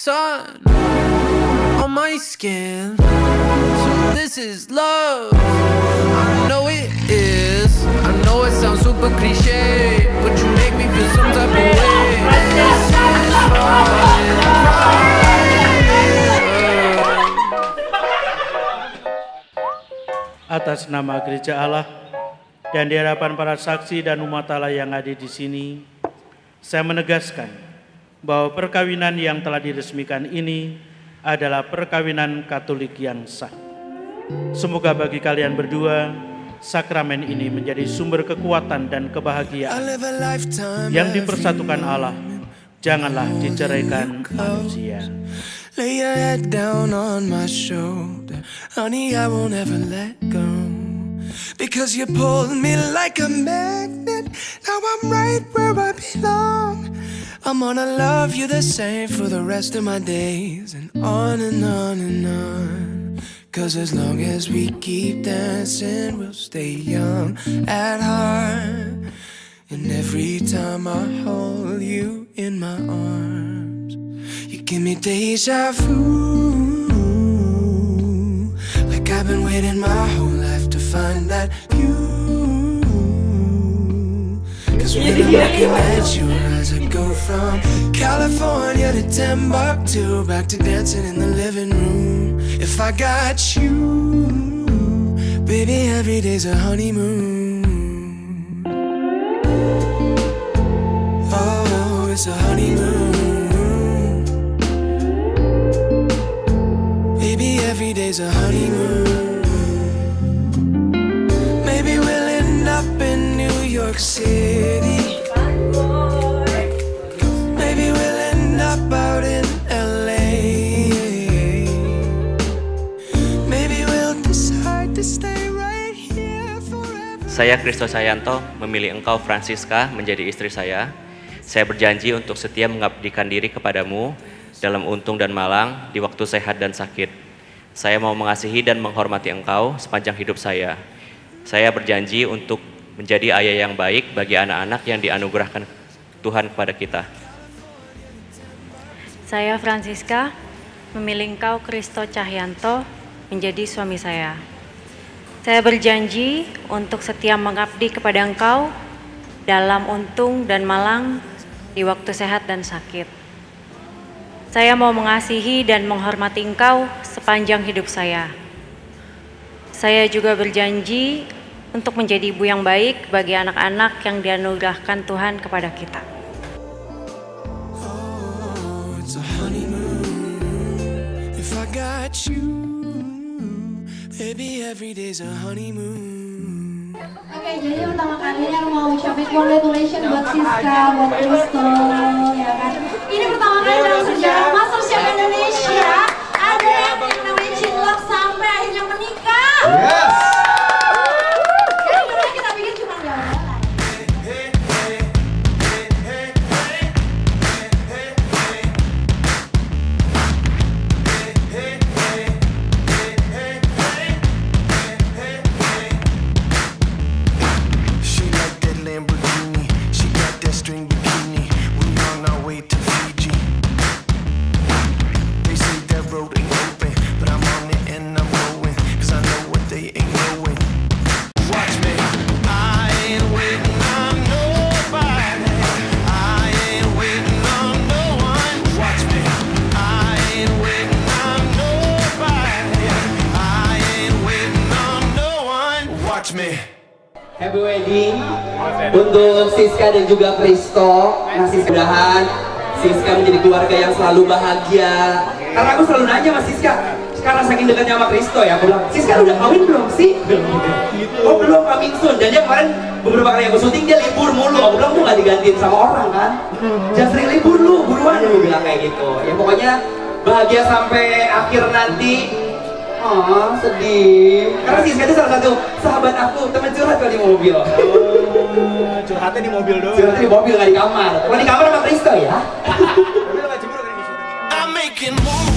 sun on my skin. So this is love. I know it is. I know it sounds super cliche, but you make me feel some type of way. This is fun. Atas nama Gereja Allah dan di hadapan para saksi dan umat Allah yang ada di sini, saya menegaskan bahwa perkawinan yang telah diresmikan ini adalah perkawinan Katolik yang sah. Semoga bagi kalian berdua, sakramen ini menjadi sumber kekuatan dan kebahagiaan yang dipersatukan Allah, janganlah diceraikan manusia. Lay your head down on my shoulder, honey, I won't ever let go. Because you pulled me like a magnet, now I'm right where I belong. I'm gonna love you the same for the rest of my days, and on and on and on. Cause as long as we keep dancing, we'll stay young at heart. And every time I hold you in my arms, you give me deja vu, like I've been waiting my whole life to find that view. Cause when I'm looking at your eyes, I go from California to Timbuktu, back to dancing in the living room. If I got you, baby, every day's a honeymoon. Oh, it's a honeymoon. Every day's a honeymoon. Maybe we'll end up in New York City. Maybe we'll end up out in LA. Maybe we'll decide to stay right here forever. Saya Christo Cahyanto memilih engkau Francisca menjadi istri saya. Saya berjanji untuk setia mengabdikan diri kepadamu dalam untung dan malang, di waktu sehat dan sakit. Saya mau mengasihi dan menghormati engkau sepanjang hidup saya. Saya berjanji untuk menjadi ayah yang baik bagi anak-anak yang dianugerahkan Tuhan kepada kita. Saya Francisca memilih engkau Christo Cahyanto menjadi suami saya. Saya berjanji untuk setia mengabdi kepada engkau dalam untung dan malang, di waktu sehat dan sakit. Saya mau mengasihi dan menghormati engkau sepanjang hidup saya. Saya juga berjanji untuk menjadi ibu yang baik bagi anak-anak yang dianugerahkan Tuhan kepada kita. Oh, it's a honeymoon. If I got you, baby, every day's a honeymoon. Oke, jadi pertama kali yang mau ucapin congratulations buat Siska, buat Christo, ya kan. Ini pertama kali dalam sejarah MasterChef Indonesia ada yang namanya cinlok sampai akhirnya menikah. Yes. Jadi sebenarnya kita bikin cuma jalan-jalan. Happy wedding untuk Siska dan juga Christo. Ngasih mudahan Siska menjadi keluarga yang selalu bahagia. Karena aku selalu nanya sama Siska, karena saking dekatnya sama Christo ya, aku bilang, Siska udah kawin belum sih? Oh belum, coming soon. Dan dia kemarin beberapa kali aku syuting dia libur mulu. Aku bilang tuh gak digantiin sama orang kan. Jangan sering libur lu, buruan lu bilang kayak gitu. Ya pokoknya bahagia sampai akhir nanti. Oh sedih. Karena Siska itu salah satu sahabat aku, teman curhat kalau di mobil. Oh, curhatnya di mobil doang. Curhatnya di mobil, gak di kamar. Kalau di kamar sama Christo ya. I'm making moves.